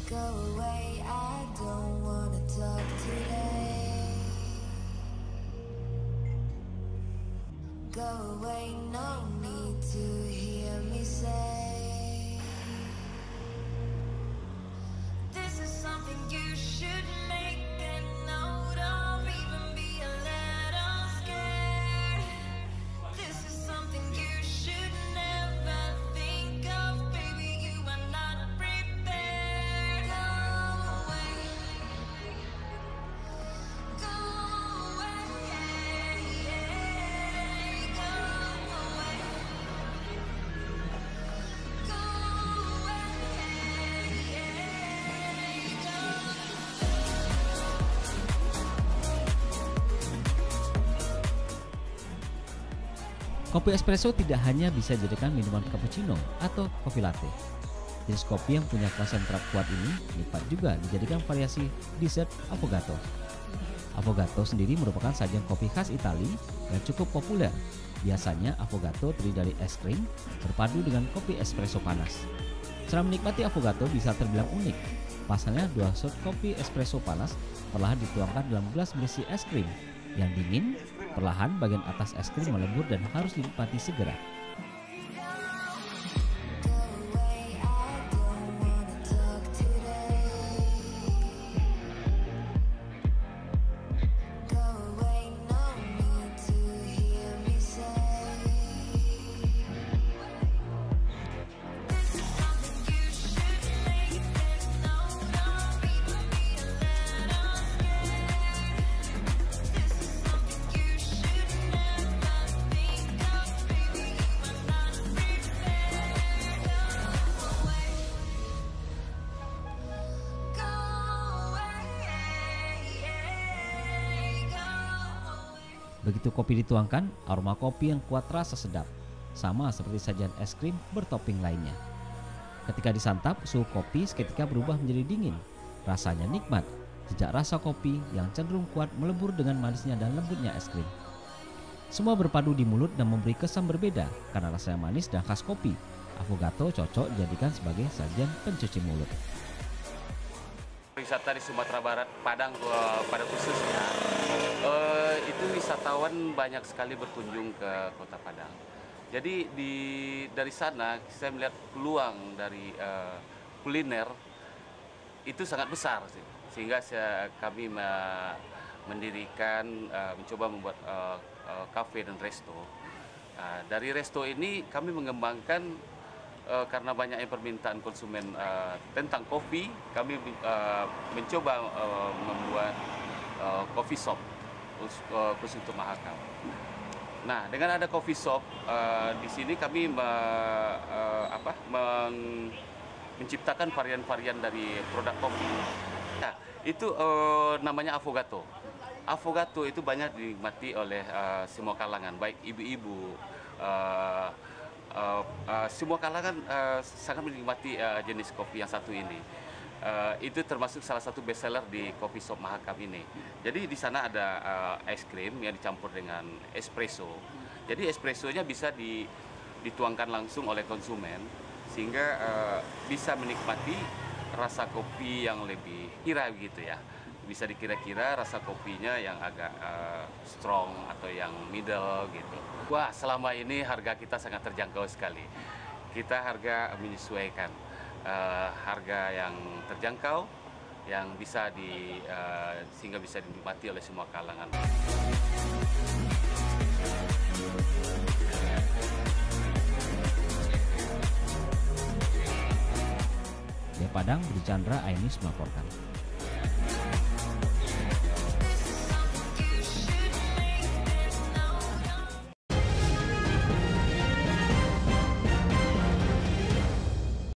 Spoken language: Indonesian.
Go away, I don't wanna talk today. Go away, no need to hear me say this is something you should make a note of, even be a little scared. This is something you should never think of, baby, you are not prepared. Go away. Go away. Go away. Go Kopi espresso tidak hanya bisa dijadikan minuman cappuccino atau kopi latte. Jenis kopi yang punya konsentrat kuat ini dapat juga dijadikan variasi dessert affogato. Affogato sendiri merupakan sajian kopi khas Italia yang cukup populer. Biasanya affogato terdiri dari es krim berpadu dengan kopi espresso panas. Cara menikmati affogato bisa terbilang unik. Pasalnya 2 shot kopi espresso panas perlahan dituangkan dalam gelas berisi es krim yang dingin. Perlahan bagian atas es krim melembur dan harus dinikmati segera. Begitu kopi dituangkan, aroma kopi yang kuat rasa sedap, sama seperti sajian es krim bertopping lainnya. Ketika disantap, suhu kopi seketika berubah menjadi dingin. Rasanya nikmat, jejak rasa kopi yang cenderung kuat melebur dengan manisnya dan lembutnya es krim. Semua berpadu di mulut dan memberi kesan berbeda karena rasanya manis dan khas kopi. Affogato cocok dijadikan sebagai sajian pencuci mulut. Wisata di Sumatera Barat, Padang pada khususnya, itu wisatawan banyak sekali berkunjung ke Kota Padang. Jadi dari sana saya melihat peluang dari kuliner itu sangat besar sih. Sehingga kami mendirikan, mencoba membuat kafe dan resto. Dari resto ini kami mengembangkan karena banyaknya permintaan konsumen tentang kopi, kami mencoba membuat coffee shop khusus untuk Mahakam. Nah, dengan ada coffee shop di sini kami menciptakan varian-varian dari produk kopi. Nah, itu namanya affogato. Affogato itu banyak dinikmati oleh semua kalangan, baik ibu-ibu, semua kalangan sangat menikmati jenis kopi yang satu ini. Itu termasuk salah satu bestseller di coffee shop Mahakam ini. Jadi di sana ada es krim yang dicampur dengan espresso. Jadi espressonya bisa dituangkan langsung oleh konsumen sehingga bisa menikmati rasa kopi yang lebih kira gitu ya. Bisa dikira-kira rasa kopinya yang agak strong atau yang middle gitu. Wah, selama ini harga kita sangat terjangkau sekali. Kita harga menyesuaikan harga yang terjangkau, yang bisa sehingga bisa dinikmati oleh semua kalangan. Dari Padang, Budi Chandra, Ainus melaporkan.